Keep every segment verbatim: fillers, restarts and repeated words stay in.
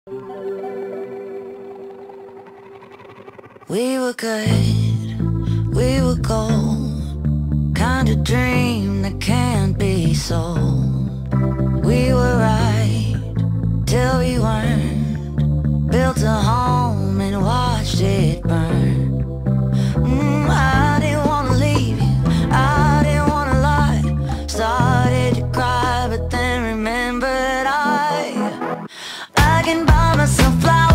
We were good, we were gold, kind of dream that can't be sold. We were right till we weren't, built a home and watched it burn. mm, I didn't wanna leave you, I didn't wanna lie. Started to cry but then remembered I I can buy myself flowers,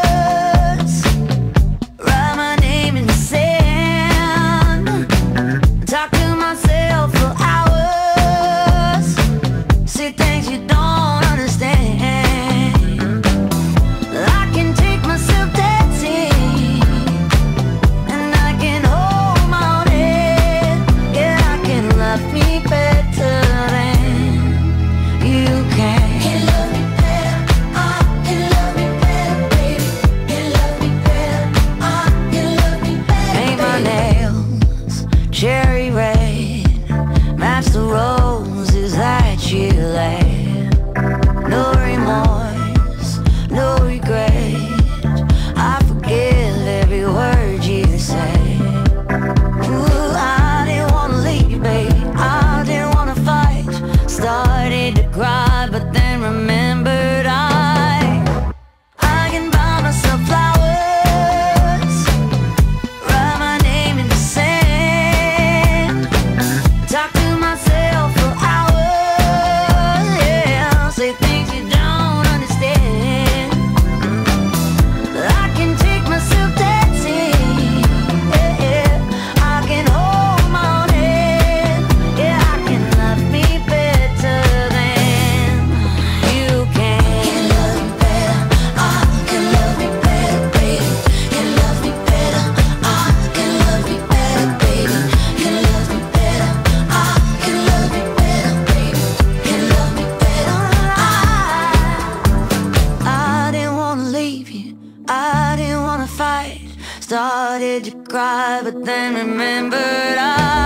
talk to myself for hours, say things you don't understand. I can take myself dancing, and I can hold my own head. Yeah, I can love me better than you can. Can love me better, I can love me better, baby. Can love me better, I can love me better. Paint my nails cherry red, match the roses that you laid. No remorse, no regret, I forgive every word you say. Ooh, I didn't wanna leave, babe, I didn't wanna fight. Started to cry but then remembered I I can buy myself flowers, write my name in the sand, talk to myself for hours, yeah, say things you don't understand. I can take myself dancing, yeah, yeah. I can hold my own head, yeah, I can love me better than you can. Can love me better, I can love me better, baby. Can love me better, I can love me better, baby. Can love me better, I can love me better, baby. Can love me better, I I didn't wanna leave you, I didn't wanna fight. Started to cry but then remembered I